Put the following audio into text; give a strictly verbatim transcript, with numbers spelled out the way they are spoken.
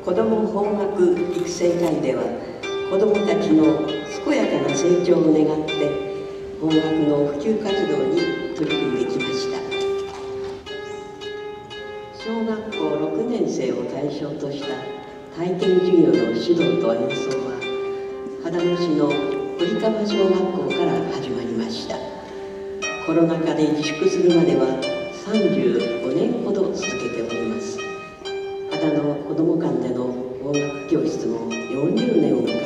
子ども邦楽育成会では、子どもたちの健やかな成長を願って邦楽の普及活動に取り組んできました。小学校ろくねん生を対象とした体験授業の指導と演奏は、秦野市の堀川小学校から始まりました。コロナ禍で自粛するまではさんじゅうごねんほど続けております。秦野子ども館での邦楽教室もよんじゅうねんを迎え